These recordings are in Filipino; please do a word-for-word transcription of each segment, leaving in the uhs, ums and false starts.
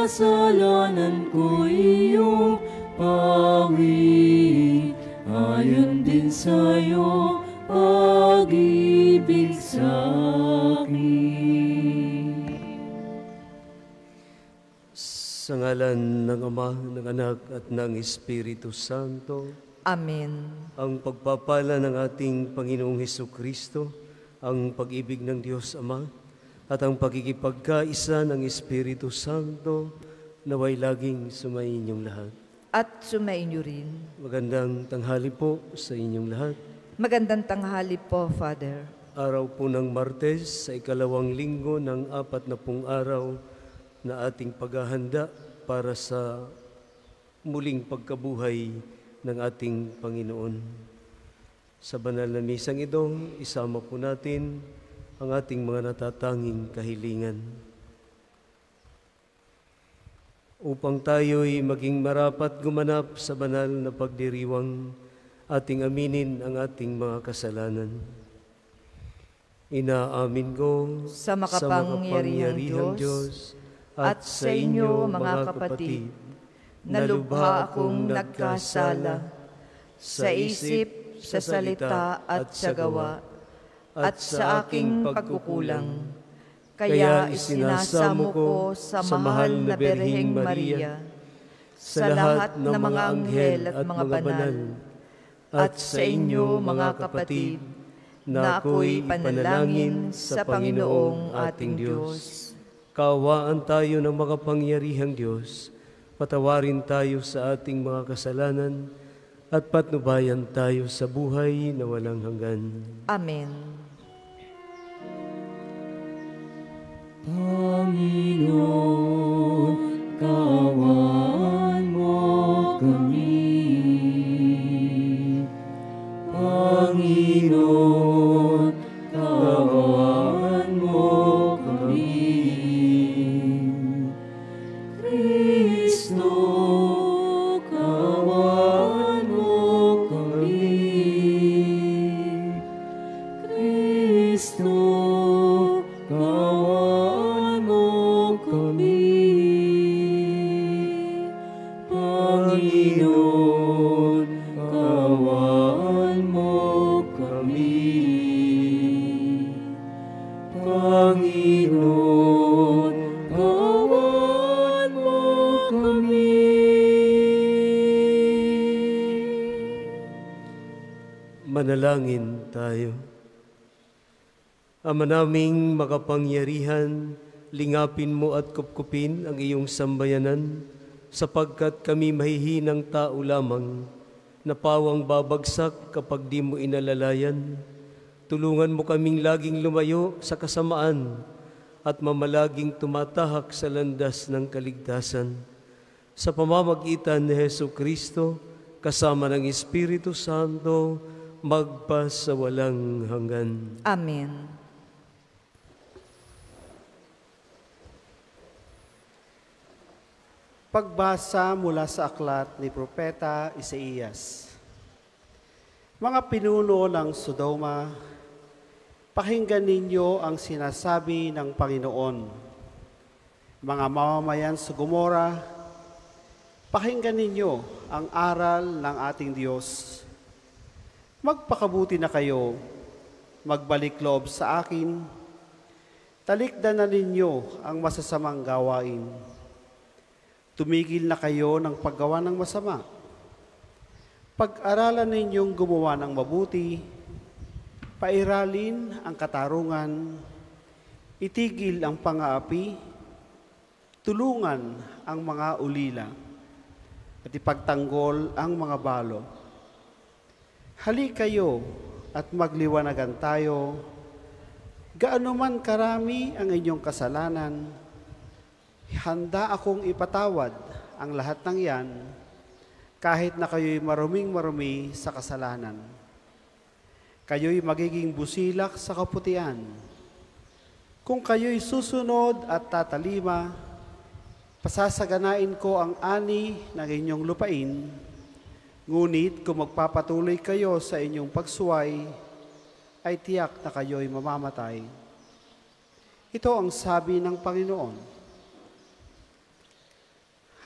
kasalanan ko iyong pawi, ayon din sa iyong pag-ibig sa akin. Sa ngalan ng Ama, ng Anak, at ng Espiritu Santo. Amen. Ang pagpapala ng ating Panginoong Hesukristo, ang pag-ibig ng Diyos Ama, at ang pagkikipagkaisa ng Espiritu Santo, naway laging sumainyong lahat. At sumainyo rin. Magandang tanghali po sa inyong lahat. Magandang tanghali po, Father. Araw po ng Martes sa ikalawang linggo ng apat na pung araw na ating paghahanda para sa muling pagkabuhay ng ating Panginoon. Sa banal na misang ito, isama po natin ang ating mga natatanging kahilingan. Upang tayo'y maging marapat gumanap sa banal na pagdiriwang, ating aminin ang ating mga kasalanan. Inaamin ko sa makapangyarihang Diyos, Diyos at sa inyo, mga kapatid, na lubha akong nagkasala sa isip, sa salita at sa gawa, at sa aking pagkukulang. Kaya isinasamo ko sa mahal na Birheng Maria, sa lahat ng mga anghel at mga banal, at sa inyo, mga kapatid, na ako'y panalangin sa Panginoong ating Diyos. Kaawaan tayo ng makapangyarihang Diyos, patawarin tayo sa ating mga kasalanan, at patnubayan tayo sa buhay na walang hanggan. Amen. Panginoon, kaawaan mo kami. Panginoon, kaawaan mo kami. Kristo, kaawaan mo kami. Kristo, kaawaan mo kami. Panginoon, kaawaan mo kami. Panginoon, kaawaan mo kami. Manalangin tayo. Ama naming makapangyarihan, lingapin mo at kupkupin ang iyong sambayanan, sapagkat kami mahihinang tao lamang, na pawang babagsak kapag di mo inalalayan. Tulungan mo kaming laging lumayo sa kasamaan at mamalaging tumatahak sa landas ng kaligtasan. Sa pamamagitan ni Hesukristo, kasama ng Espiritu Santo, magpa sa walang hanggan. Amen. Pagbasa mula sa aklat ni Propeta Isaías. Mga pinuno ng Sodoma, pakinggan ninyo ang sinasabi ng Panginoon. Mga mamamayan sa Gomora, pakinggan ninyo ang aral ng ating Diyos. Magpakabuti na kayo, magbalik loob sa akin, talikdan na ninyo ang masasamang gawain. Tumigil na kayo ng paggawa ng masama. Pag-aralan ninyong gumawa ng mabuti, pairalin ang katarungan, itigil ang pang-aapi, tulungan ang mga ulila, at ipagtanggol ang mga balo. Hali kayo at magliwanagan tayo, gaano man karami ang inyong kasalanan, handa akong ipatawad ang lahat ng yan, kahit na kayo'y maruming-marumi sa kasalanan. Kayo'y magiging busilak sa kaputian. Kung kayo'y susunod at tatalima, pasasaganain ko ang ani ng inyong lupain, ngunit kung magpapatuloy kayo sa inyong pagsuway, ay tiyak na kayo'y mamamatay. Ito ang sabi ng Panginoon.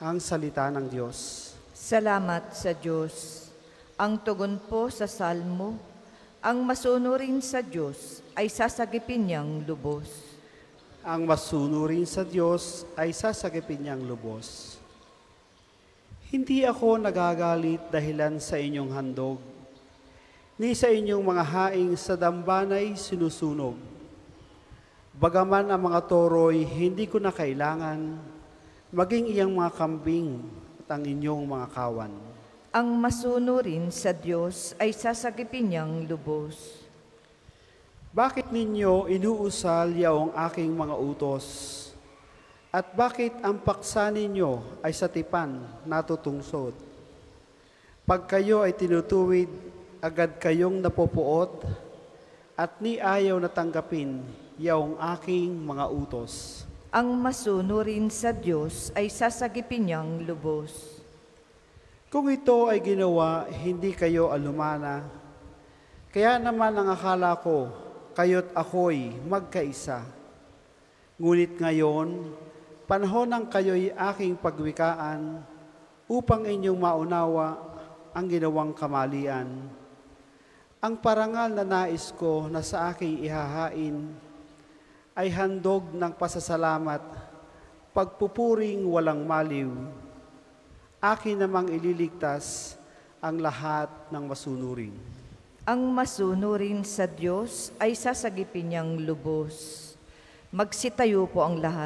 Ang salita ng Diyos. Salamat sa Diyos. Ang tugon po sa salmo, ang masunurin sa Diyos ay sasagipin niyang lubos. Ang masunurin sa Diyos ay sasagipin niyang lubos. Hindi ako nagagalit dahilan sa inyong handog, ni sa inyong mga haing sa dambanay sinusunog. Bagaman ang mga toro'y hindi ko na kailangan, maging iyang mga kambing at ang inyong mga kawan. Ang masunurin sa Diyos ay sasagipin niyang lubos. Bakit ninyo inuusal yaong aking mga utos? At bakit ang paksa ninyo ay sa tipan natutungsod? Pag kayo ay tinutuwid, agad kayong napopuot, at ni ayaw natanggapin yaong aking mga utos. Ang masunurin sa Diyos ay sasagipin niyang lubos. Kung ito ay ginawa, hindi kayo alumana. Kaya naman ang akala ko, kayo't ako'y magkaisa. Ngunit ngayon, panahon ng kayo'y aking pagwikaan upang inyong maunawa ang ginawang kamalian. Ang parangal na nais ko na sa aking ihahain ay handog ng pasasalamat, pagpupuring walang maliw. Akin namang ililigtas ang lahat ng masunurin. Ang masunurin sa Diyos ay sasagipin niyang lubos. Magsitayo po ang lahat.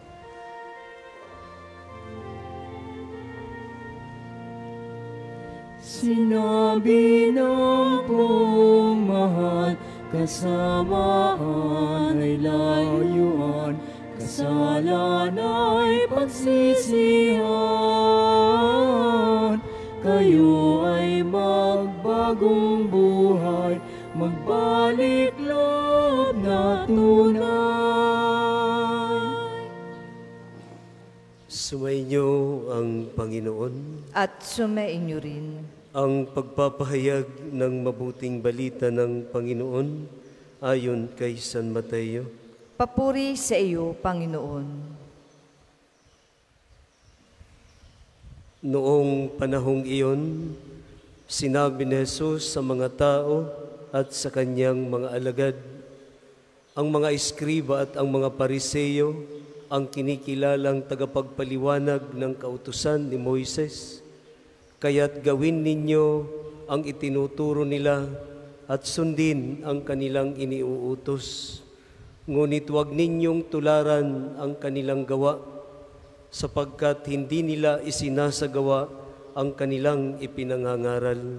Sinabi ng buong mahal, kasamaan ay layuan, kasalan ay pagsisihan. Kayo ay magbagong buhay, magbalik loob na tunay. Sumainyo ang Panginoon. At sumainyo rin. Ang pagpapahayag ng mabuting balita ng Panginoon ayon kay San Mateo. Papuri sa iyo, Panginoon. Noong panahong iyon, sinabi ni Jesus sa mga tao at sa kanyang mga alagad, ang mga eskriba at ang mga pariseyo ang kinikilalang tagapagpaliwanag ng kautusan ni Moises. Kaya't gawin ninyo ang itinuturo nila at sundin ang kanilang iniuutos. Ngunit huwag ninyong tularan ang kanilang gawa, sapagkat hindi nila isinasagawa ang kanilang ipinangangaral.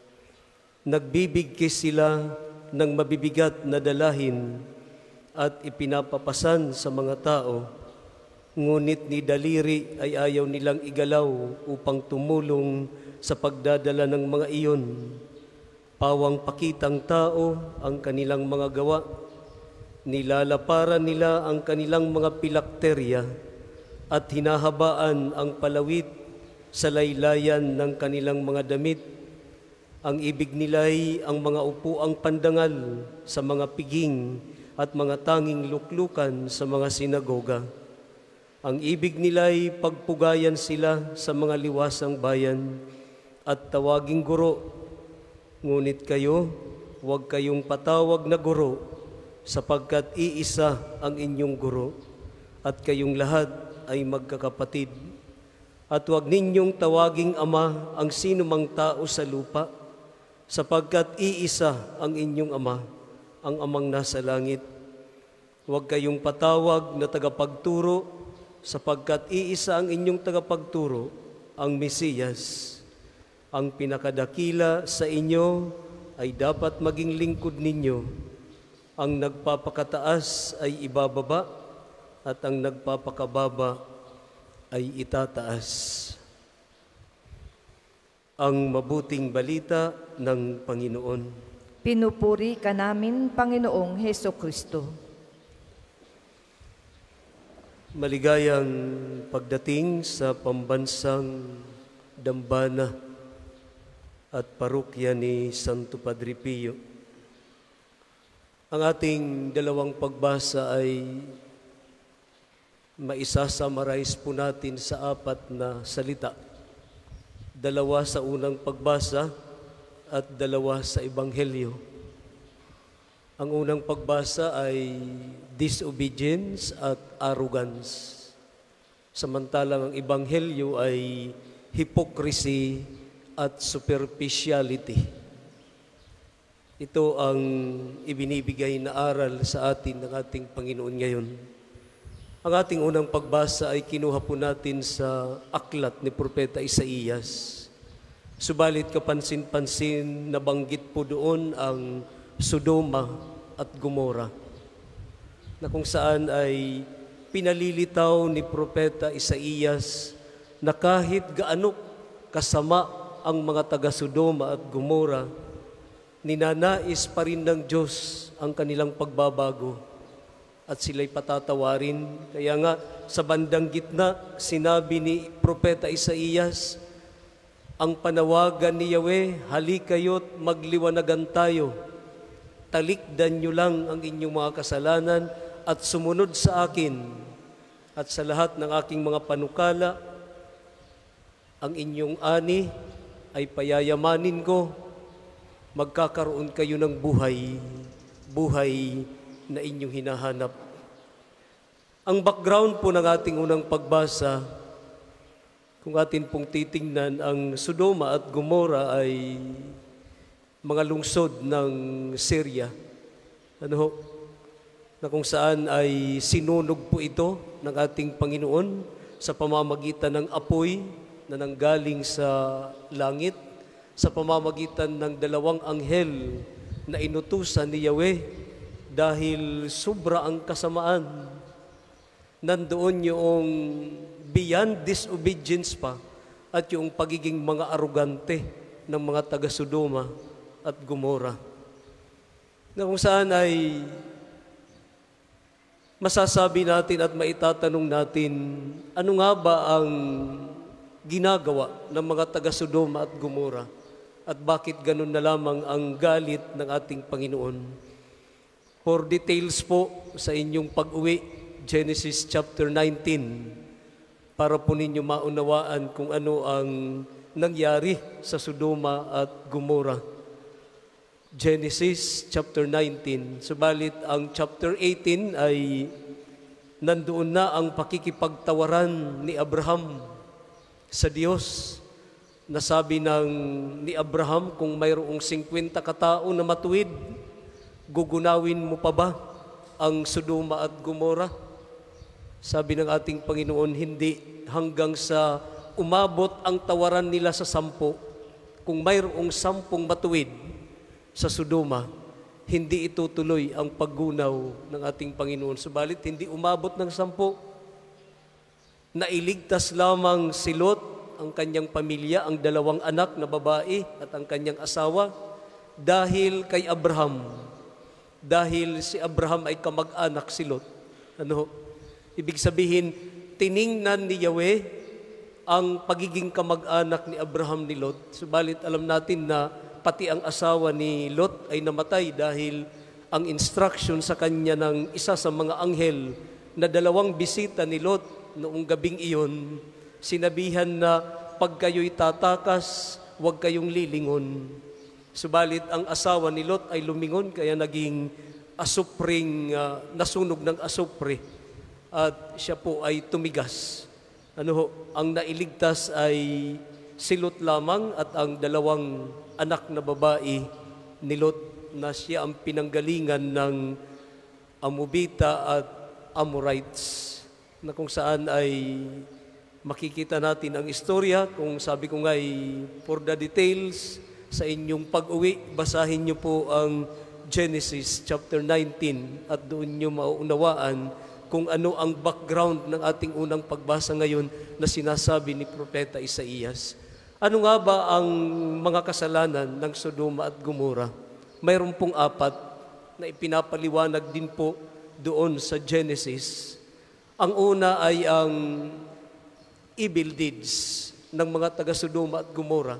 Nagbibigkis sila ng mabibigat na dalahin at ipinapapasan sa mga tao, ngunit ni daliri ay ayaw nilang igalaw upang tumulong sa pagdadala ng mga iyon. Pawang pakitang tao ang kanilang mga gawa, nilalaparan nila ang kanilang mga pilakterya, at hinahabaan ang palawit sa laylayan ng kanilang mga damit. Ang ibig nila'y ang mga upuang pandangal sa mga piging at mga tanging luklukan sa mga sinagoga. Ang ibig nila'y pagpugayan sila sa mga liwasang bayan at tawaging guro. Ngunit kayo, huwag kayong patawag na guro, sapagkat iisa ang inyong guro, at kayong lahat ay magkakapatid. At huwag ninyong tawaging ama ang sinumang tao sa lupa, sapagkat iisa ang inyong ama, ang amang nasa langit. Huwag kayong patawag na tagapagturo, sapagkat iisa ang inyong tagapagturo, ang Mesiyas. Ang pinakadakila sa inyo ay dapat maging lingkod ninyo. Ang nagpapakataas ay ibababa, at ang nagpapakababa ay itataas. Ang mabuting balita ng Panginoon. Pinupuri ka namin, Panginoong Hesukristo. Maligayang pagdating sa pambansang dambana at parokya ni Santo Padre Pio. Ang ating dalawang pagbasa ay maisasummarize po natin sa apat na salita. Dalawa sa unang pagbasa at dalawa sa Ebanghelyo. Ang unang pagbasa ay disobedience at arrogance. Samantalang ang Ebanghelyo ay hypocrisy at superficiality. Ito ang ibinibigay na aral sa atin ng ating Panginoon ngayon. Ang ating unang pagbasa ay kinuha po natin sa aklat ni Propeta Isaías. Subalit kapansin-pansin nabanggit po doon ang Sodoma at Gomora, na kung saan ay pinalilitaw ni Propeta Isaías na kahit gaano kasama ang mga taga-Sodoma at Gomora, ninanais pa rin ng Diyos ang kanilang pagbabago at sila'y patatawarin. Kaya nga, sa bandang gitna, sinabi ni Propeta Isaías, ang panawagan ni Yahweh, halikayo't magliwanagan tayo. Talikdan nyo lang ang inyong mga kasalanan at sumunod sa akin. At sa lahat ng aking mga panukala, ang inyong ani ay payayamanin ko. Magkakaroon kayo ng buhay, buhay na inyong hinahanap. Ang background po ng ating unang pagbasa, kung atin pong titingnan, ang Sodoma at Gomora ay mga lungsod ng Syria. Ano ho? Na kung saan ay sinunog po ito ng ating Panginoon sa pamamagitan ng apoy na nanggaling sa langit, sa pamamagitan ng dalawang anghel na inutusan ni Yahweh dahil sobra ang kasamaan. Nandoon yung beyond disobedience pa at yung pagiging mga arugante ng mga taga-Sodoma at Gomora. Na kung saan ay masasabi natin at maitatanong natin, ano nga ba ang ginagawa ng mga taga-Sodoma at Gomora? At bakit ganun na lamang ang galit ng ating Panginoon? For details po sa inyong pag-uwi, Genesis chapter nineteen, para po ninyo maunawaan kung ano ang nangyari sa Sodoma at Gomora. Genesis chapter nineteen. Subalit ang chapter eighteen ay nandoon na ang pakikipagtawaran ni Abraham sa Diyos. Nasabi ng ni Abraham, kung mayroong singkwenta katao na matuwid, gugunawin mo pa ba ang Sodoma at Gomora? Sabi ng ating Panginoon, hindi, hanggang sa umabot ang tawaran nila sa sampo. Kung mayroong sampung matuwid sa Sodoma, hindi itutuloy ang paggunaw ng ating Panginoon. Subalit, hindi umabot ng sampo. Nailigtas lamang si Lot, ang kanyang pamilya, ang dalawang anak na babae at ang kanyang asawa, dahil kay Abraham. Dahil si Abraham ay kamag-anak si Lot. Ano? Ibig sabihin, tiningnan ni Yahweh ang pagiging kamag-anak ni Abraham ni Lot. Subalit alam natin na pati ang asawa ni Lot ay namatay dahil ang instruction sa kanya ng isa sa mga anghel na dalawang bisita ni Lot noong gabing iyon, sinabihan na pag kayo'y tatakas, huwag kayong lilingon. Subalit ang asawa ni Lot ay lumingon, kaya naging asupring, uh, nasunog ng asupre. At siya po ay tumigas. Ano ho, ang nailigtas ay si Lot lamang at ang dalawang anak na babae ni Lot na siya ang pinanggalingan ng Amobita at Amorites, na kung saan ay makikita natin ang istorya. Kung sabi ko nga ay for the details sa inyong pag-uwi, basahin niyo po ang Genesis chapter nineteen at doon niyo mauunawaan kung ano ang background ng ating unang pagbasa ngayon na sinasabi ni Propeta Isaías. Ano nga ba ang mga kasalanan ng Sodoma at Gomora? Mayroon pong apat na ipinapaliwanag din po doon sa Genesis. Ang una ay ang evil deeds ng mga taga-Sodoma at Gomora.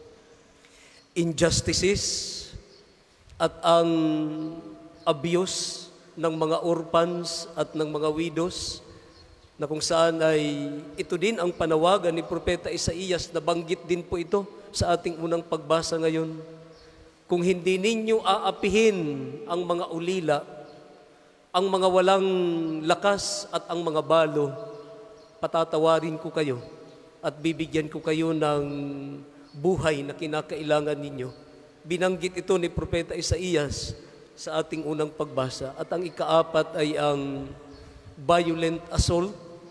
Injustices at ang abuse ng mga orphans at ng mga widows na kung saan ay ito din ang panawagan ni Propeta Isaías, na banggit din po ito sa ating unang pagbasa ngayon. Kung hindi ninyo aapihin ang mga ulila, ang mga walang lakas at ang mga balo, patatawarin ko kayo at bibigyan ko kayo ng buhay na kinakailangan ninyo. Binanggit ito ni Propeta Isaías sa ating unang pagbasa. At ang ikaapat ay ang violent assault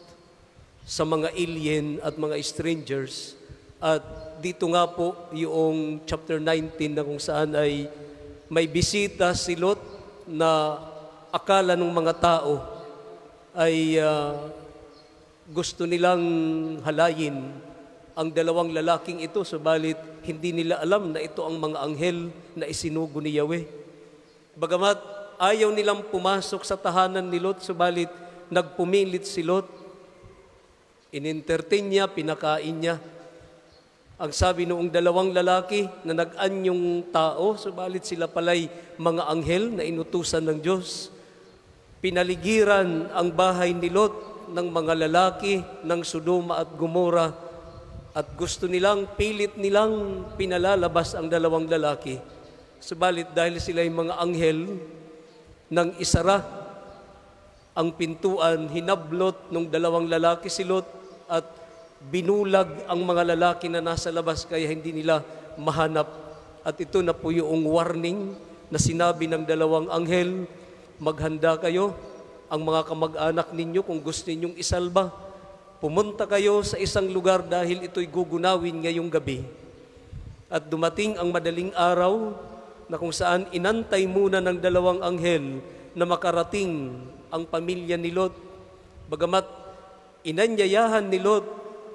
sa mga alien at mga strangers. At dito nga po yung chapter nineteen na kung saan ay may bisita si Lot na akala ng mga tao ay uh, gusto nilang halayin ang dalawang lalaking ito, subalit hindi nila alam na ito ang mga anghel na isinugo ni Yahweh. Bagamat ayaw nilang pumasok sa tahanan ni Lot, subalit nagpumilit si Lot. In-entertain niya, pinakain niya. Ang sabi noong dalawang lalaki na nag-anyong tao, subalit sila pala'y mga anghel na inutusan ng Diyos. Pinaligiran ang bahay ni Lot ng mga lalaki ng Sodoma at Gomora, at gusto nilang, pilit nilang pinalalabas ang dalawang lalaki. Subalit dahil sila'y mga anghel, nang isara ang pintuan, hinablot ng dalawang lalaki si Lot at binulag ang mga lalaki na nasa labas, kaya hindi nila mahanap. At ito na po yung warning na sinabi ng dalawang anghel, maghanda kayo, ang mga kamag-anak ninyo kung gusto ninyong isalba, pumunta kayo sa isang lugar dahil ito'y gugunawin ngayong gabi. At dumating ang madaling araw na kung saan inantay muna ng dalawang anghel na makarating ang pamilya ni Lot. Bagamat inanyayahan ni Lot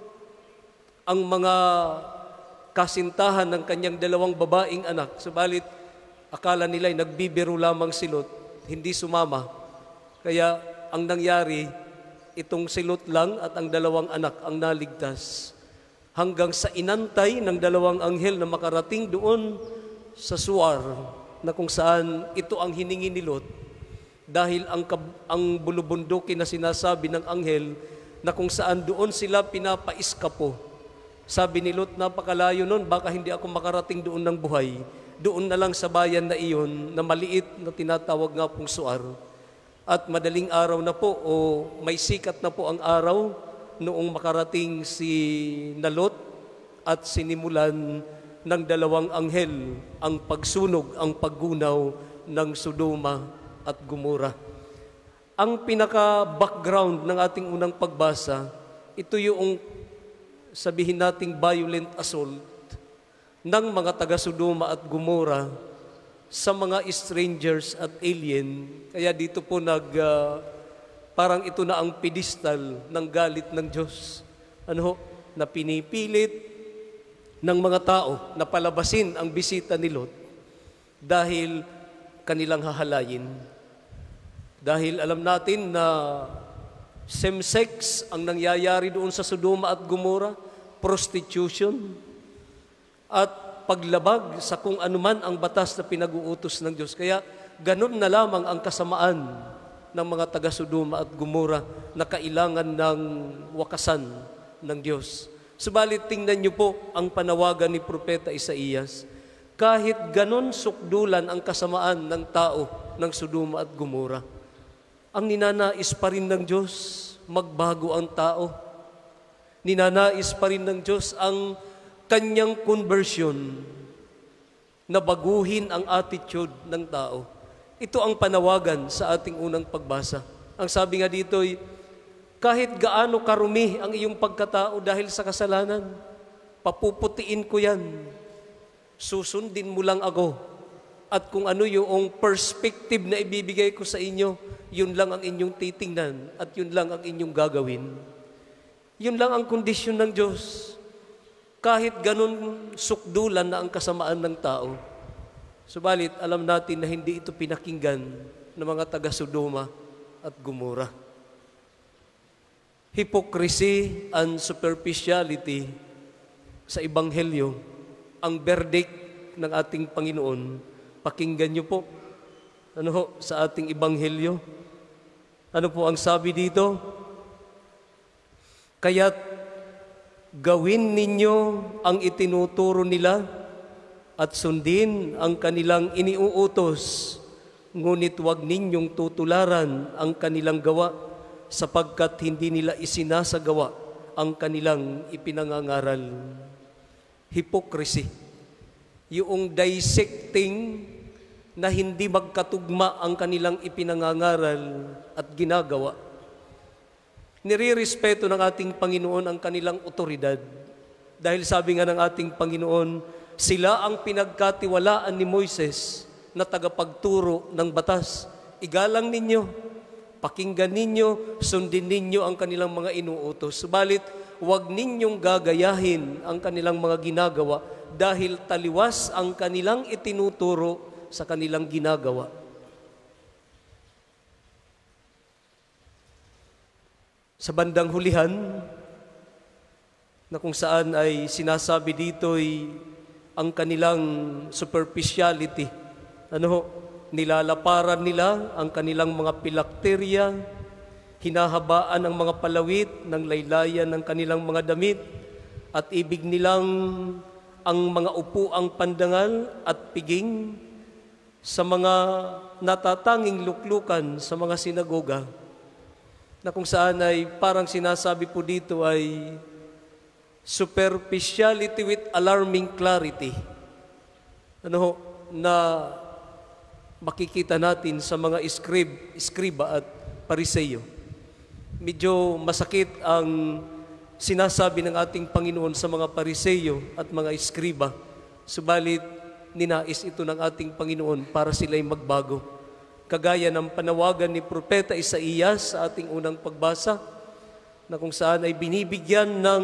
ang mga kasintahan ng kanyang dalawang babaeng anak, subalit akala nila'y nagbibiro lamang si Lot, hindi sumama. Kaya ang nangyari, itong si Lot lang at ang dalawang anak ang naligtas. Hanggang sa inantay ng dalawang anghel na makarating doon sa Suar, na kung saan ito ang hiningi ni Lot. Dahil ang, ang bulubundukin na sinasabi ng anghel, na kung saan doon sila pinapaiskapo. Sabi ni Lot, napakalayo nun, baka hindi ako makarating doon ng buhay. Doon na lang sa bayan na iyon, na maliit na tinatawag nga pong Suar. At madaling araw na po, o may sikat na po ang araw, noong makarating si Lot at sinimulan ng dalawang anghel ang pagsunog, ang paggunaw ng Sodoma at Gomora. Ang pinaka-background ng ating unang pagbasa, ito yung sabihin nating violent assault ng mga taga-Sodoma at Gomora sa mga strangers at alien. Kaya dito po nag, uh, parang ito na ang pedestal ng galit ng Diyos. Ano ho? Na pinipilit ng mga tao na palabasin ang bisita ni Lot dahil kanilang hahalayin. Dahil alam natin na same-sex ang nangyayari doon sa Sodoma at Gomora, prostitution, at paglabag sa kung anuman ang batas na pinag-uutos ng Diyos. Kaya ganun na lamang ang kasamaan ng mga taga-Sodoma at Gomora na kailangan ng wakasan ng Diyos. Subalit tingnan niyo po ang panawagan ni Propeta Isaías. Kahit ganun sukdulan ang kasamaan ng tao ng Sodoma at Gomora, ang ninanais pa rin ng Diyos, magbago ang tao. Ninanais pa rin ng Diyos ang kanyang conversion, na baguhin ang attitude ng tao. Ito ang panawagan sa ating unang pagbasa. Ang sabi nga dito ay, kahit gaano karumi ang iyong pagkatao dahil sa kasalanan, papuputiin ko yan. Susundin mo lang ako. At kung ano yung perspective na ibibigay ko sa inyo, yun lang ang inyong titingnan at yun lang ang inyong gagawin. Yun lang ang kondisyon ng Diyos. Kahit ganun sukdulan na ang kasamaan ng tao. Subalit, alam natin na hindi ito pinakinggan ng mga taga-Sodoma at Gomora. Hypocrisy and superficiality sa Ebanghelyo, ang verdict ng ating Panginoon. Pakinggan niyo po, ano ho, sa ating Ebanghelyo. Ano po ang sabi dito? Kaya't gawin ninyo ang itinuturo nila at sundin ang kanilang iniuutos, ngunit huwag ninyong tutularan ang kanilang gawa sapagkat hindi nila isinasagawa ang kanilang ipinangangaral. Hypocrisy, yung dissecting na hindi magkatugma ang kanilang ipinangangaral at ginagawa. Nirirespeto ng ating Panginoon ang kanilang otoridad dahil sabi nga ng ating Panginoon, sila ang pinagkatiwalaan ni Moises na tagapagturo ng batas. Igalang ninyo, pakinggan ninyo, sundin ninyo ang kanilang mga inuutos. Subalit, huwag ninyong gagayahin ang kanilang mga ginagawa dahil taliwas ang kanilang itinuturo sa kanilang ginagawa. Sa bandang hulihan, na kung saan ay sinasabi dito'y ang kanilang superficiality. Ano ho? Nilalaparan nila ang kanilang mga pilakterya, hinahabaan ang mga palawit ng laylayan ng kanilang mga damit, at ibig nilang ang mga upuang pandangal at piging sa mga natatanging luklukan sa mga sinagoga, na kung saan ay parang sinasabi po dito ay superficiality with alarming clarity. Ano ho? Na makikita natin sa mga iskrib, iskriba at pariseyo. Medyo masakit ang sinasabi ng ating Panginoon sa mga pariseyo at mga iskriba. Subalit, ninais ito ng ating Panginoon para sila'y magbago. Kagaya ng panawagan ni Propeta Isaías sa ating unang pagbasa, na kung saan ay binibigyan ng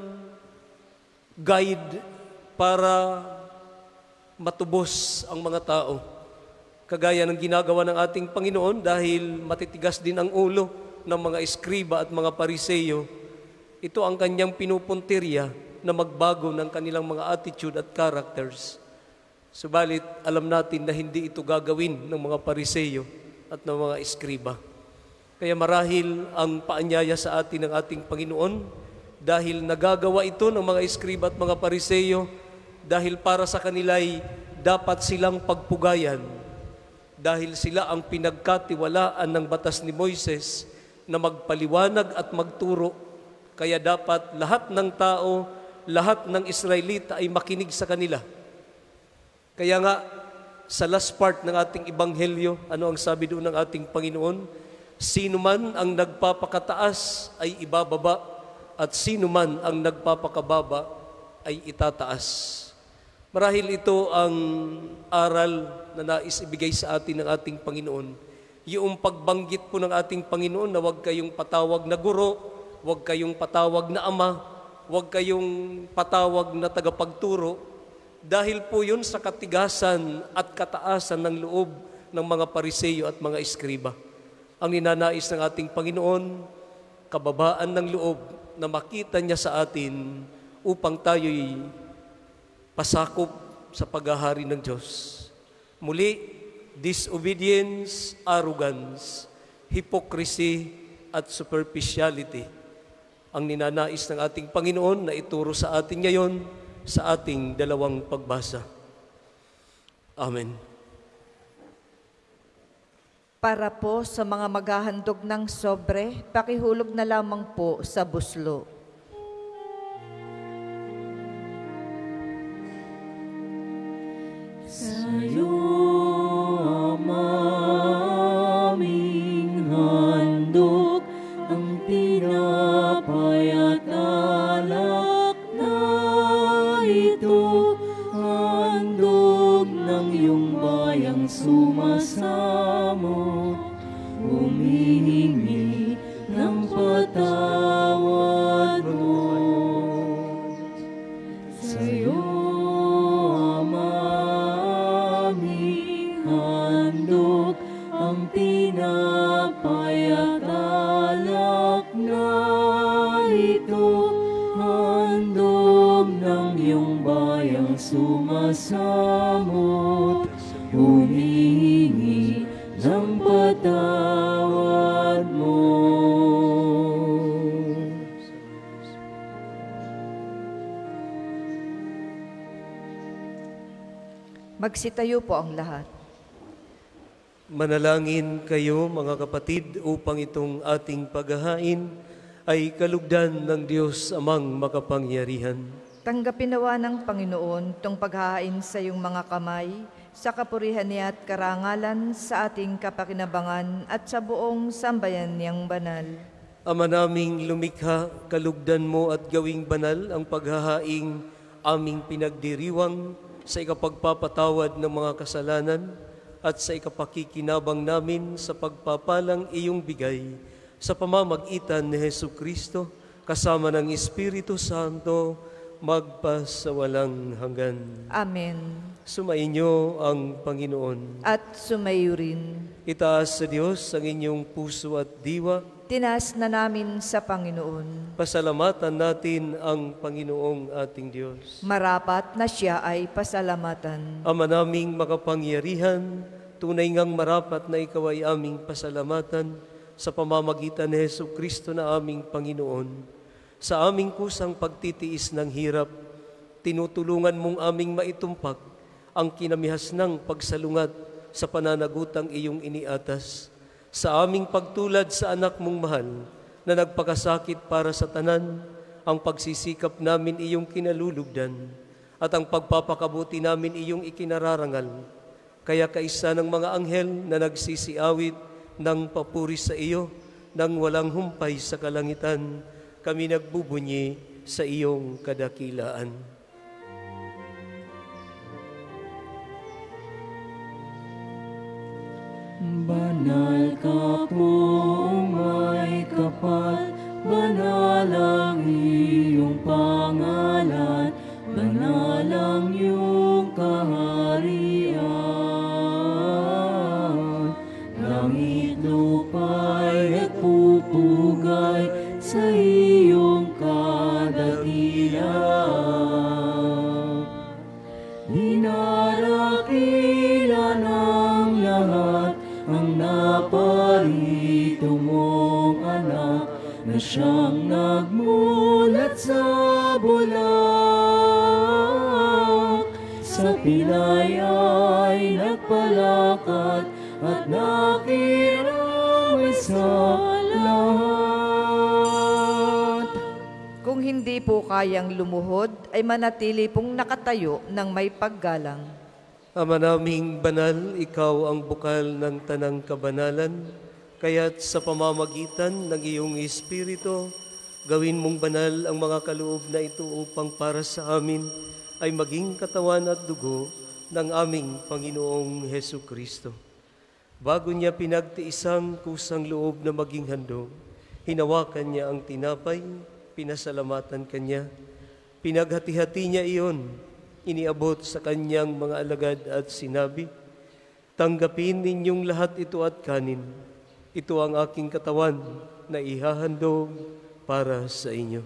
guide para matubos ang mga tao. Kagaya ng ginagawa ng ating Panginoon dahil matitigas din ang ulo ng mga eskriba at mga pariseyo, ito ang kanyang pinupuntirya na magbago ng kanilang mga attitude at characters. Subalit, alam natin na hindi ito gagawin ng mga pariseyo at ng mga eskriba. Kaya marahil ang paanyaya sa atin ng ating Panginoon dahil nagagawa ito ng mga eskriba at mga pariseyo dahil para sa kanila'y dapat silang pagpugayan dahil sila ang pinagkatiwalaan ng batas ni Moises na magpaliwanag at magturo. Kaya dapat lahat ng tao, lahat ng Israelita ay makinig sa kanila. Kaya nga, sa last part ng ating Ebanghelyo, ano ang sabi doon ng ating Panginoon? Sino man ang nagpapakataas ay ibababa, at sino man ang nagpapakababa ay itataas. Marahil ito ang aral na nais ibigay sa atin ng ating Panginoon. Yung pagbanggit po ng ating Panginoon na huwag kayong patawag na guro, huwag kayong patawag na ama, huwag kayong patawag na tagapagturo, dahil po yun sa katigasan at kataasan ng loob ng mga pariseyo at mga eskriba. Ang ninanais ng ating Panginoon, kababaan ng loob na makita niya sa atin upang tayo'y pasakop sa paghahari ng Diyos. Muli, disobedience, arrogance, hypocrisy, at superficiality ang ninanais ng ating Panginoon na ituro sa atin ngayon sa ating dalawang pagbasa. Amen. Para po sa mga maghahandog ng sobre, pakihulog na lamang po sa buslo. Sa'yo aming handog ang tinapay at alak na ito, handog ng iyong bayang sumasamo, humihingi ng patawad mo. Sa'yo aming handog ang tinapay at alak na ito, handog ng iyong bayang sumasamot, humihingi ng patawad mo. Magsitayo po ang lahat. Manalangin kayo mga kapatid upang itong ating paghahain ay kalugdan ng Diyos Amang makapangyarihan. Tanggapin nawa ng Panginoon tong paghahain sa iyong mga kamay, sa kapurihan niya at karangalan sa ating kapakinabangan at sa buong sambayan niyang banal. Ama naming lumikha, kalugdan mo at gawing banal ang paghahaing aming pinagdiriwang sa ikapagpapatawad ng mga kasalanan at sa ikapakikinabang namin sa pagpapalang iyong bigay sa pamamagitan ni Jesucristo kasama ng Espiritu Santo magpasawalang hanggan. Amen. Sumainyo ang Panginoon. At sumayo rin. Itaas sa Diyos ang inyong puso at diwa. Tinaas na namin sa Panginoon. Pasalamatan natin ang Panginoong ating Diyos. Marapat na siya ay pasalamatan. Ama naming makapangyarihan, tunay ngang marapat na ikaw ay aming pasalamatan sa pamamagitan ni Jesucristo na aming Panginoon. Sa aming kusang pagtitiis ng hirap, tinutulungan mong aming maitumpak ang kinamihas ng pagsalungat sa pananagutang iyong iniatas. Sa aming pagtulad sa anak mong mahal na nagpakasakit para sa tanan, ang pagsisikap namin iyong kinalulugdan at ang pagpapakabuti namin iyong ikinararangal. Kaya kaisa ng mga anghel na nagsisiawit ng papuri sa iyo nang walang humpay sa kalangitan, kami nagbubunyi sa iyong kadakilaan. Banal ka pong may kapal, banal ang iyong pangalan, banal ang iyong kaharian. Langit lupa'y nagpupugay sa iyong kadakilaan. Dinarakila ng lahat ang naparito mong anak na siyang nagmulat sa bulak. Sa pilay ay nagpalakad at nakiramay sa lahat. Kung hindi po kayang lumuhod, ay manatili pong nakatayo ng may paggalang. Ama naming banal, ikaw ang bukal ng tanang kabanalan, kaya't sa pamamagitan ng iyong Espiritu, gawin mong banal ang mga kaloob na ito upang para sa amin ay maging katawan at dugo ng aming Panginoong Hesukristo. Bago niya pinagtiisang kusang loob na maging handog, hinawakan niya ang tinapay, pinasalamatan kanya, pinaghati-hati niya iyon, iniabot sa kanyang mga alagad at sinabi, "Tanggapin ninyong lahat ito at kanin. Ito ang aking katawan na ihahandog para sa inyo."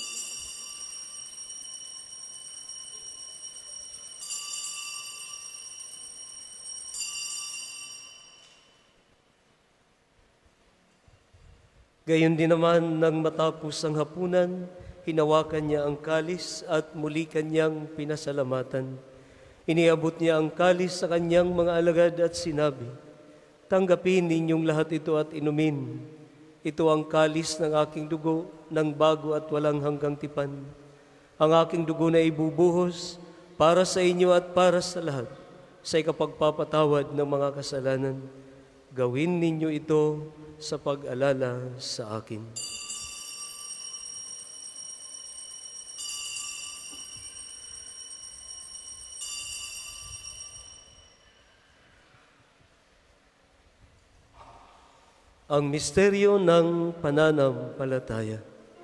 Gayon din naman nang matapos ang hapunan, hinawakan niya ang kalis at muli kanyang pinasalamatan. Iniabot niya ang kalis sa kanyang mga alagad at sinabi, "Tanggapin ninyong lahat ito at inumin. Ito ang kalis ng aking dugo ng bago at walang hanggang tipan. Ang aking dugo na ibubuhos para sa inyo at para sa lahat sa ikapagpapatawad ng mga kasalanan. Gawin ninyo ito sa pag-alala sa akin." Ang misteryo ng pananampalataya.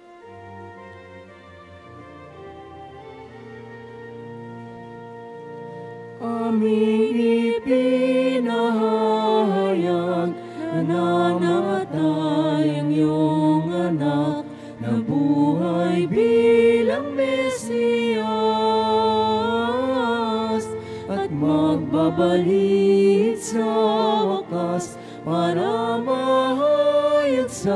Aming ipinahayag na namatay ang iyong anak na buhay bilang Mesiyas at magbabalik sa wakas para mahayag sa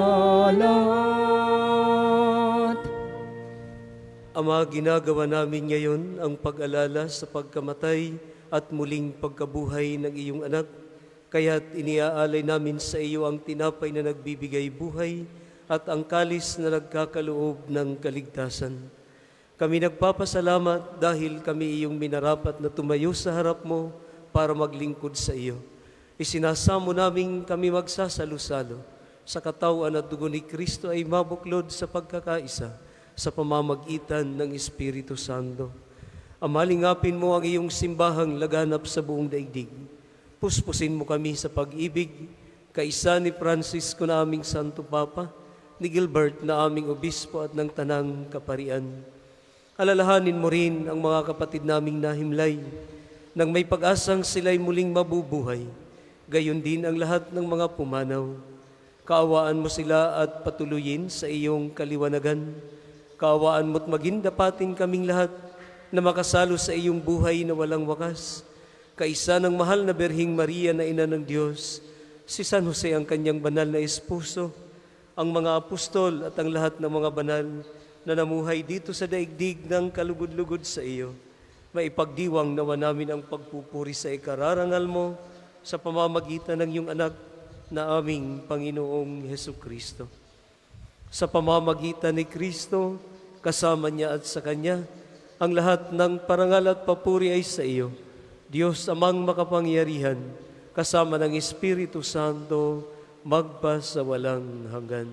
lahat. Ama, ginagawa namin ngayon ang pag-alala sa pagkamatay at muling pagkabuhay ng iyong anak, kaya't iniaalay namin sa iyo ang tinapay na nagbibigay buhay at ang kalis na nagkakaloob ng kaligtasan. Kami nagpapasalamat dahil kami iyong minarapat na tumayo sa harap mo para maglingkod sa iyo. Isinasamo namin kami magsasalo-salo sa katawan at dugo ni Kristo ay mabuklod sa pagkakaisa sa pamamagitan ng Espiritu Santo. Amalingapin mo ang iyong simbahang laganap sa buong daigdig. Puspusin mo kami sa pag-ibig, kaisa ni Francisco na aming Santo Papa, ni Gilbert na aming Obispo at ng Tanang Kaparian. Alalahanin mo rin ang mga kapatid naming nahimlay, nang may pag-asang sila'y muling mabubuhay, gayon din ang lahat ng mga pumanaw. Kaawaan mo sila at patuloyin sa iyong kaliwanagan. Kaawaan mo't maging dapatin kaming lahat na makasalo sa iyong buhay na walang wakas. Kaisa ng mahal na Birhing Maria na Ina ng Diyos, si San Jose ang kanyang banal na esposo, ang mga apostol at ang lahat ng mga banal na namuhay dito sa daigdig ng kalugod-lugod sa iyo. Maipagdiwang nawa namin ang pagpupuri sa ikararangal mo sa pamamagitan ng iyong anak na aming Panginoong Hesukristo. Sa pamamagitan ni Kristo, kasama niya at sa Kanya, ang lahat ng parangal at papuri ay sa iyo, Diyos amang makapangyarihan, kasama ng Espiritu Santo, magpa sa walang hanggan.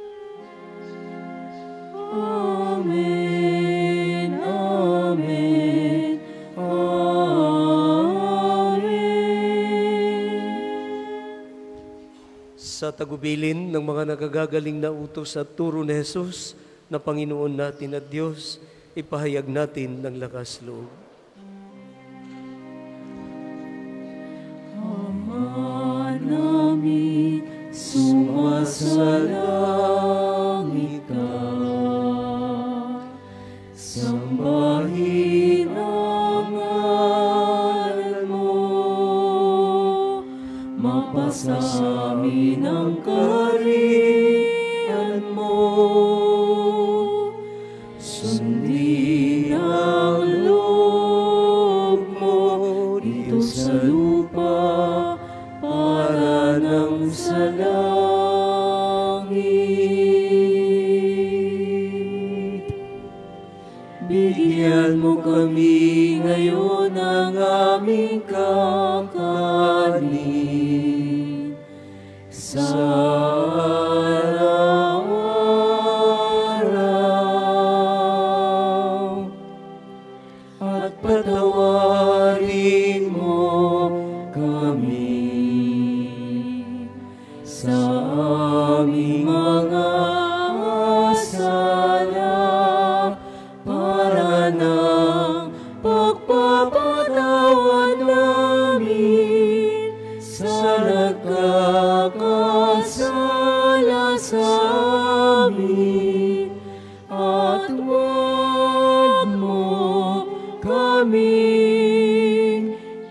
Amen, Amen, Amen. Sa tagubilin ng mga nagagagaling na utos at turo ni Jesus na Panginoon natin at Diyos, ipahayag natin ng lakas loob. Ama namin, sumasalangit ka. Sambahin ang ngalan mo. Mapasa sa amin ang kaharian mo. Sundin ang loob mo dito sa lupa para nang sa langit. Bigyan mo kami ngayon ng aming kakanin. Sa araw-araw at patawarin mo kami sa aming mga sala para ng pagpapatawad namin sa nagkakasala sa amin, at huwag mo kaming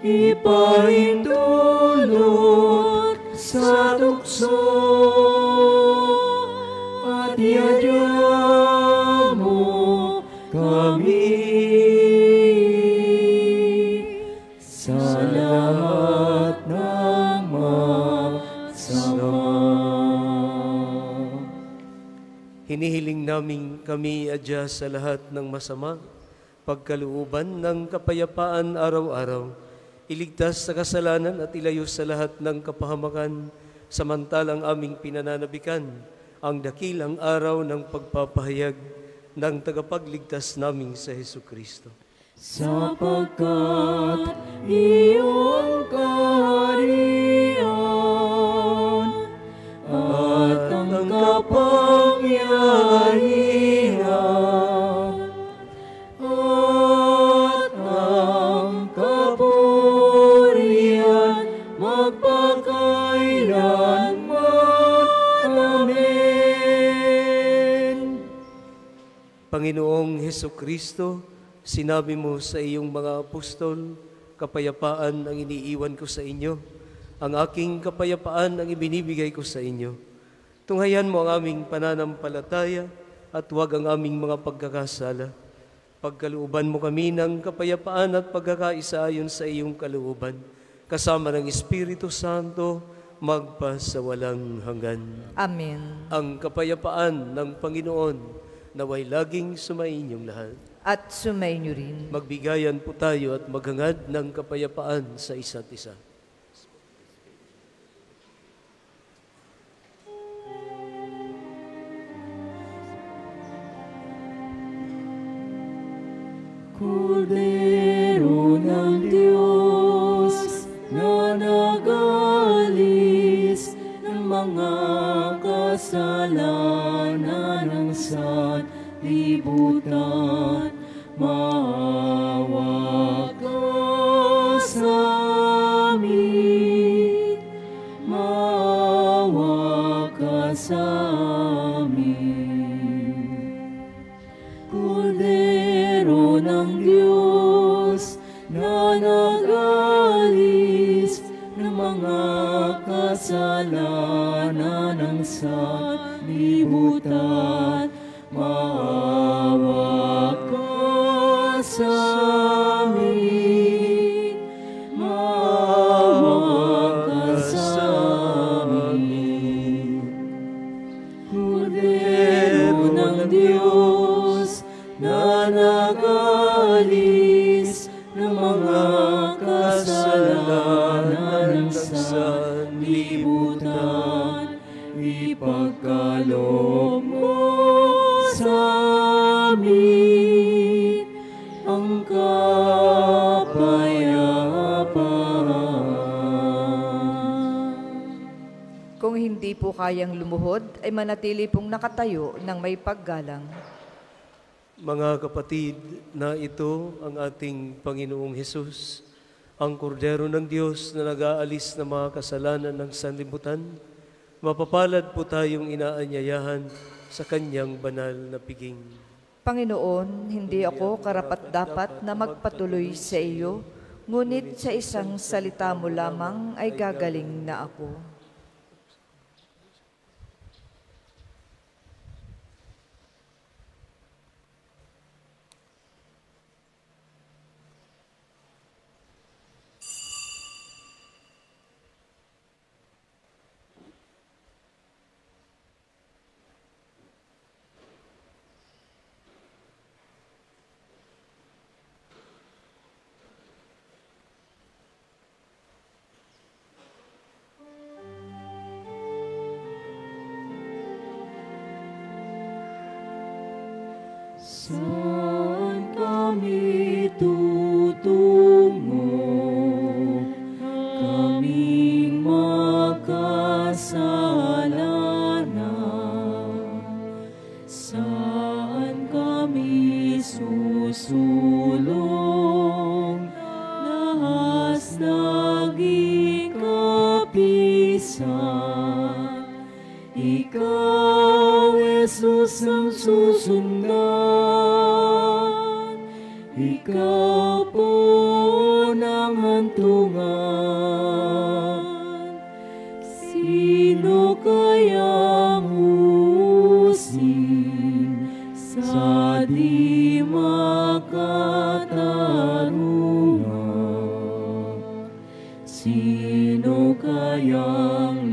ipahintulot sa tukso, at iadya mo kami sa lahat ng masama. Hinihiling namin kami adya sa lahat ng masama, pagkalooban ng kapayapaan araw-araw, iligtas sa kasalanan at ilayo sa lahat ng kapahamakan, samantalang aming pinananabikan ang dakilang araw ng pagpapahayag ng tagapagligtas naming sa Hesukristo. Sapagkat iyong kaharian at ang kapangyarihan at ang kapurihan magpakailanman. Amen. Panginoong Hesukristo, sinabi mo sa iyong mga apostol, kapayapaan ang iniiwan ko sa inyo, ang aking kapayapaan ang ibinibigay ko sa inyo. Tunghayan mo ang aming pananampalataya at huwag ang aming mga pagkakasala. Pagkalooban mo kami ng kapayapaan at pagkakaisa ayon sa iyong kalooban, kasama ng Espiritu Santo, magpasawalang hanggan. Amen. Ang kapayapaan ng Panginoon, naway laging sumainyong lahat. At sumainyo rin. Magbigayan po tayo at maghangad ng kapayapaan sa isa't isa. Kordero ng Diyos na nag-alis ng mga kasalanan ng sanlibutan, maawa ka sa amin, maawa ka sa amin. Kordero ng Diyos na nag-alis ng mga kasalanan ng sanlibutan, maawa ka sa amin, maawa ka sa amin. Kordero ng Diyos na nag-alis ng mga kasalanan ng sanlibutan, ipagkaloob mo sa amin ang kapayapaan. Kung hindi po kayang lumuhod, ay manatili pong nakatayo ng may paggalang. Mga kapatid, na ito ang ating Panginoong Hesus, ang Kordero ng Diyos na nag-aalis ng mga kasalanan ng sanlibutan. Mapapalad po tayong inaanyayahan sa Kanyang banal na piging. Panginoon, hindi ako karapat-dapat na magpatuloy sa iyo, ngunit sa isang salita mo lamang ay gagaling na ako. Saan kami tutungo? Kaming makasalanan. Saan kami susulong? Nahas naging kapisan. Ikaw, Jesus, ang susundan. Ikaw po ng hantungan. Sino kayang usin sa di makatarungan? Sino kayang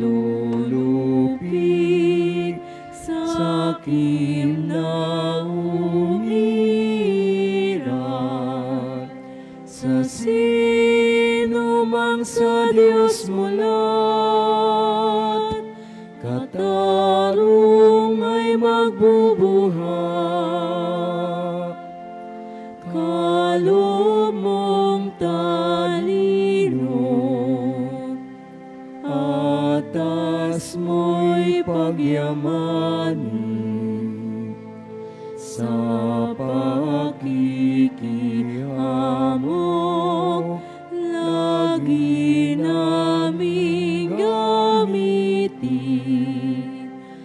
lulupig sa akin na umirat? Sa sino mang sa Diyos mulat, katarong ay magbubuhat. Kaloob mong talino, atas mo'y pagyamanin. Sa pakikihamo, lagi naming gamitin.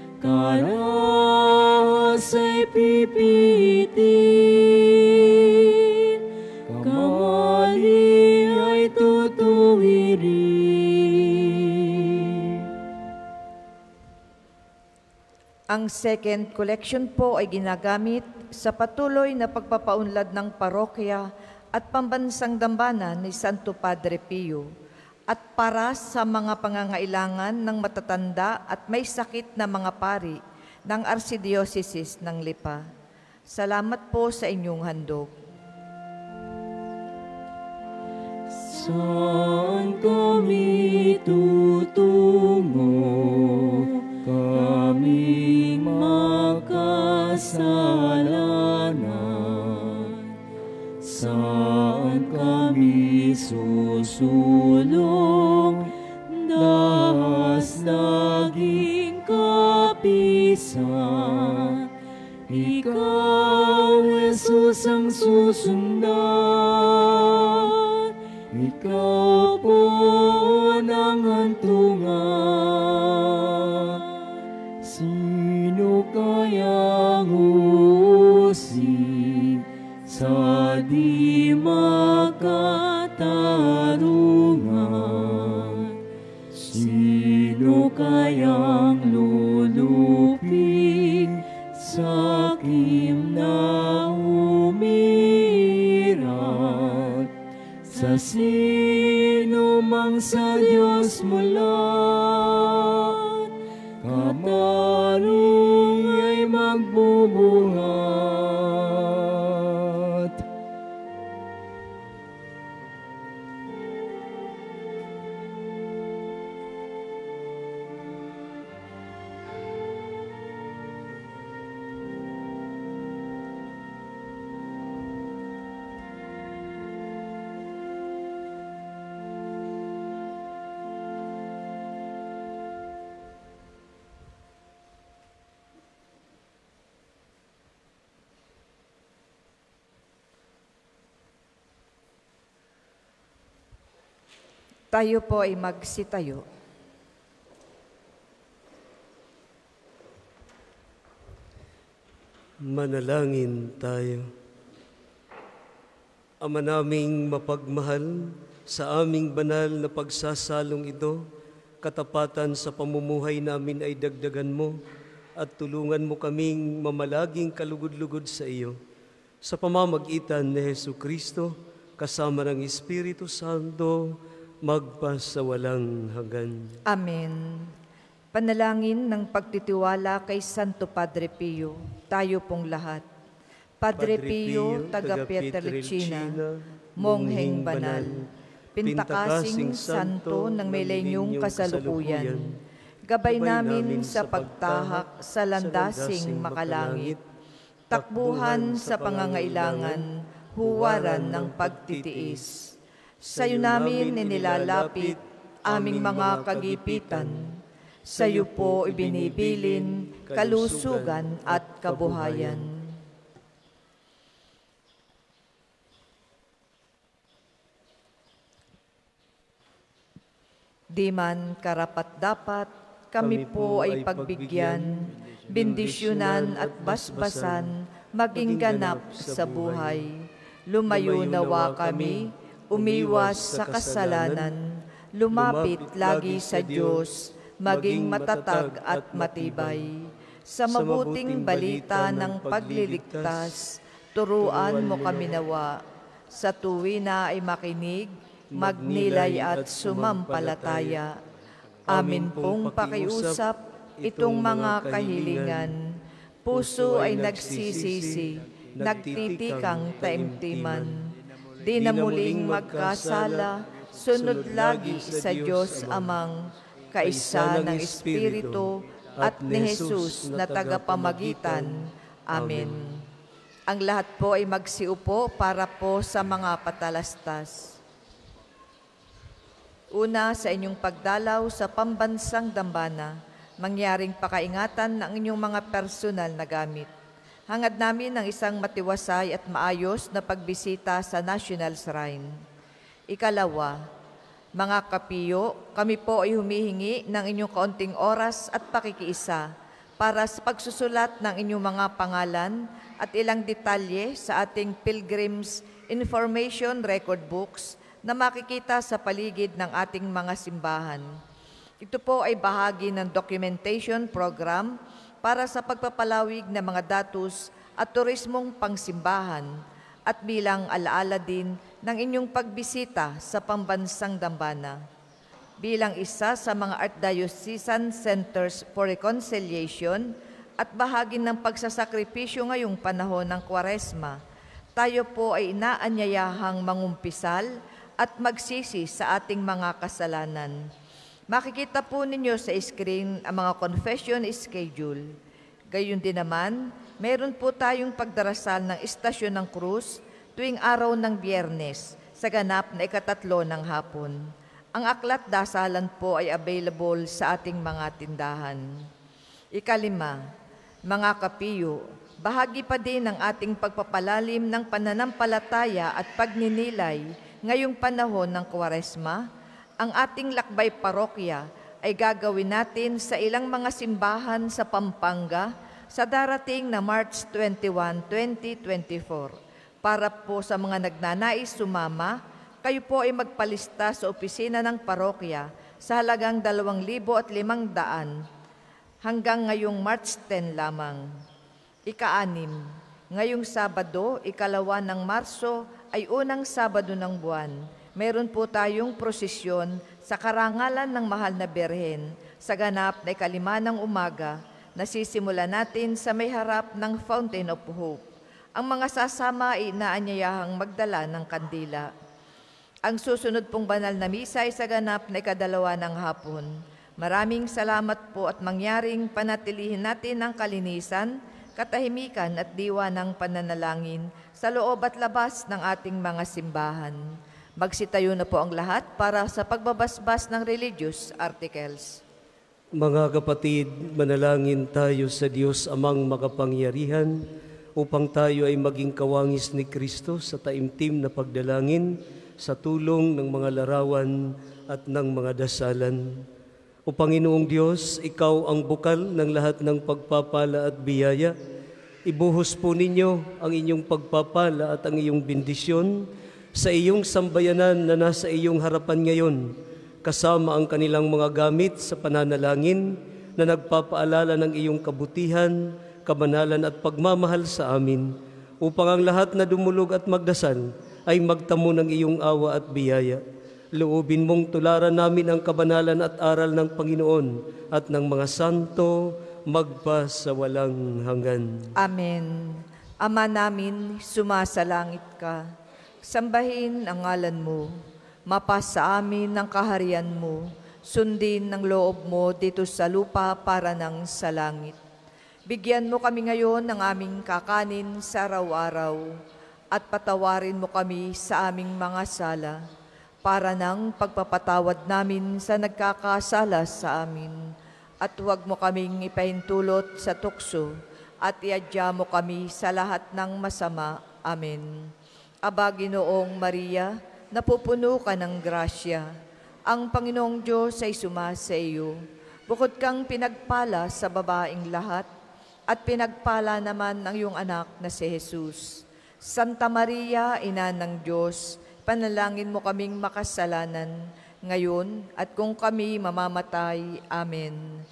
Karahas ay pipitin, kamali ay tutuwirin. Ang Ang second collection po ay ginagamit sa patuloy na pagpapaunlad ng parokya at pambansang dambana ni Santo Padre Pio at para sa mga pangangailangan ng matatanda at may sakit na mga pari ng Archdiocese ng Lipa. Salamat po sa inyong handog. Saan kami tutungo? Kaming makasalanan. Saan kami susulong? Das laging kapisan. Ikaw, Jesus, ang susundan. Ikaw po ang hantungan. Sino kayang uusig sa di makatarungan? Sino kayang lulupig sa akim na umirat? Sa sino mang sa Diyos mulat, katarung ay magbubuhat. Tayo po ay magsitayo. Manalangin tayo. Ama naming mapagmahal, sa aming banal na pagsasalong ito, katapatan sa pamumuhay namin ay dagdagan mo at tulungan mo kaming mamalaging kalugod-lugod sa iyo. Sa pamamagitan ni Jesucristo, kasama ng Espiritu Santo, magpasawalang hanggan. Amen. Panalangin ng pagtitiwala kay Santo Padre Pio, tayo pong lahat. Padre, Padre Pio, taga Pietrelcina, mongheng banal, pintakasing santo ng milenyong kasalukuyan, gabay namin sa pagtahak sa landasing makalangit, takbuhan sa pangangailangan, huwaran ng pagtitiis. Sa'yo namin inilalapit aming mga kagipitan. Sa'yo po ibinibilin kalusugan at kabuhayan. Di man karapat-dapat, kami po ay pagbigyan, bendisyonan at basbasan, maging ganap sa buhay. Lumayo nawa kami, umiwas sa kasalanan, lumapit lagi sa Diyos, maging matatag at matibay. Sa mabuting balita ng pagliligtas, turuan mo kami nawa. Sa tuwina ay makinig, magnilay at sumampalataya. Amin pong pakiusap itong mga kahilingan. Puso ay nagsisisi, nagtitikang taimtiman. Di na muling magkasala, sunod lagi sa Diyos Amang, kaisa ng Espiritu at ni Jesus na tagapamagitan. Amen. Ang lahat po ay magsiupo para po sa mga patalastas. Una, sa inyong pagdalaw sa pambansang dambana, mangyaring pakaingatan ng inyong mga personal na gamit. Hangad namin ng isang matiwasay at maayos na pagbisita sa National Shrine. Ikalawa, mga kapiyo, kami po ay humihingi ng inyong kaunting oras at pakikiisa para sa pagsusulat ng inyong mga pangalan at ilang detalye sa ating Pilgrim's Information Record Books na makikita sa paligid ng ating mga simbahan. Ito po ay bahagi ng documentation program para sa pagpapalawig ng mga datos at turismong pangsimbahan at bilang alaala din ng inyong pagbisita sa pambansang dambana. Bilang isa sa mga Archdiocesan Centers for Reconciliation at bahagi ng pagsasakripisyo ngayong panahon ng Kwaresma, tayo po ay inaanyayahang mangumpisal at magsisi sa ating mga kasalanan. Makikita po ninyo sa screen ang mga confession schedule. Gayon din naman, meron po tayong pagdarasal ng Istasyon ng Krus tuwing araw ng Biyernes sa ganap na ikatatlo ng hapon. Ang aklat dasalan po ay available sa ating mga tindahan. Ikalima, mga kapiyo, bahagi pa din ng ating pagpapalalim ng pananampalataya at pagninilay ngayong panahon ng Kwaresma. Ang ating lakbay parokya ay gagawin natin sa ilang mga simbahan sa Pampanga sa darating na March twenty-first, twenty twenty-four. Para po sa mga nagnanais sumama, kayo po ay magpalista sa opisina ng parokya sa halagang dalawang libo at limang daan hanggang ngayong March tenth lamang. Ika-anim, ngayong Sabado, ikalawa ng Marso ay unang Sabado ng buwan. Meron po tayong prosesyon sa karangalan ng Mahal na Birhen sa ganap na ikalima ng umaga na sisimula natin sa may harap ng Fountain of Hope. Ang mga sasama ay inaanyayahang magdala ng kandila. Ang susunod pong banal na misa ay sa ganap na ikadalawa ng hapon. Maraming salamat po at mangyaring panatilihin natin ang kalinisan, katahimikan at diwa ng pananalangin sa loob at labas ng ating mga simbahan. Magsitayo na po ang lahat para sa pagbabasbas ng religious articles. Mga kapatid, manalangin tayo sa Diyos Amang makapangyarihan upang tayo ay maging kawangis ni Kristo sa taimtim na pagdalangin sa tulong ng mga larawan at ng mga dasalan. O Panginoong Diyos, Ikaw ang bukal ng lahat ng pagpapala at biyaya. Ibuhos po ninyo ang inyong pagpapala at ang iyong bendisyon sa iyong sambayanan na nasa iyong harapan ngayon, kasama ang kanilang mga gamit sa pananalangin na nagpapaalala ng iyong kabutihan, kabanalan at pagmamahal sa amin, upang ang lahat na dumulog at magdasal ay magtamo ng iyong awa at biyaya. Loobin mong tularan namin ang kabanalan at aral ng Panginoon at ng mga santo magpa sa walang hanggan. Amen. Ama namin, sumasalangit ka. Sambahin ang ngalan mo, mapasa amin ang kaharian mo, sundin ng loob mo dito sa lupa para ng sa langit. Bigyan mo kami ngayon ng aming kakanin sa araw-araw at patawarin mo kami sa aming mga sala para ng pagpapatawad namin sa nagkakasala sa amin. At huwag mo kaming ipahintulot sa tukso at iadya mo kami sa lahat ng masama. Amen. Aba, Ginoong Maria, napupuno ka ng grasya. Ang Panginoong Diyos ay sumasa iyo. Bukod kang pinagpala sa babaing lahat, at pinagpala naman ang iyong anak na si Jesus. Santa Maria, Ina ng Diyos, panalangin mo kaming makasalanan, ngayon at kung kami mamamatay. Amen.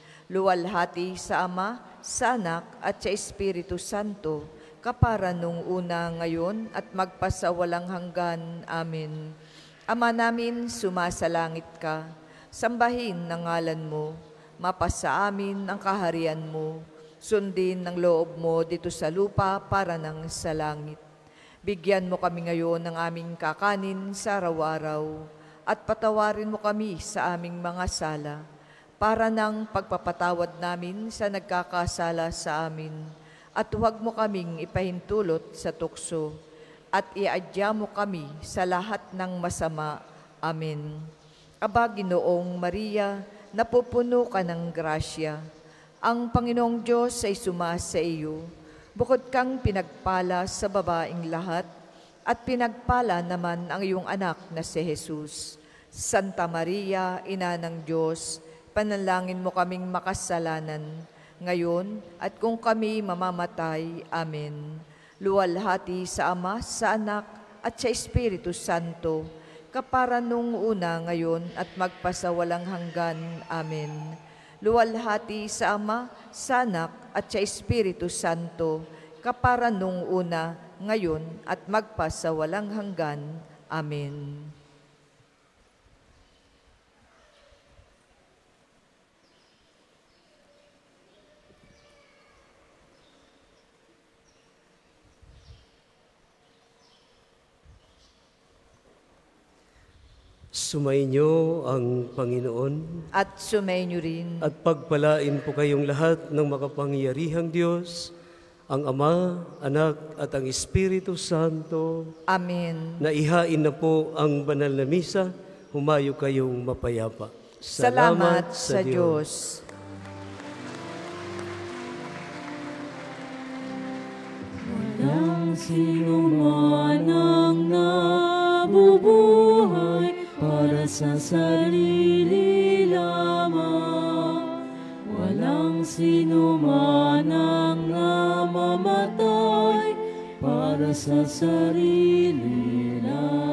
Luwalhati sa Ama, sa Anak, at sa Espiritu Santo, kapara nung una, ngayon, at magpasawalang hanggan. Amen. Ama namin, sumasalangit ka, sambahin ang ngalan mo, mapasa amin ang kaharian mo, sundin ng loob mo dito sa lupa para ng sa langit. Bigyan mo kami ngayon ng aming kakanin sa araw-araw, at patawarin mo kami sa aming mga sala, para ng pagpapatawad namin sa nagkakasala sa amin. At huwag mo kaming ipahintulot sa tukso, at iadya mo kami sa lahat ng masama. Amen. Aba, Ginoong Maria, napupuno ka ng grasya. Ang Panginoong Diyos ay sumasa iyo. Bukod kang pinagpala sa babaing lahat, at pinagpala naman ang iyong anak na si Jesus. Santa Maria, Ina ng Diyos, panalangin mo kaming makasalanan, ngayon at kung kami mamamatay. Amen. Luwalhati sa Ama, sa Anak, at sa Espiritu Santo, kapara nung una, ngayon, at magpasawalang hanggan. Amen. luwalhati sa Ama, sa Anak, at sa Espiritu Santo, kapara nung una, ngayon, at magpasawalang hanggan. Amen. Sumainyo ang Panginoon At sumainyo rin. at pagpalain po kayong lahat ng makapangyarihang Diyos, ang Ama, Anak at ang Espiritu Santo, Amen. na ihain na po ang banal na misa, humayo kayong mapayapa. Salamat sa Diyos. Walang sino man ang nabubuhay para sa sarili lamang. Walang sino man ang namamatay para sa sarili lamang.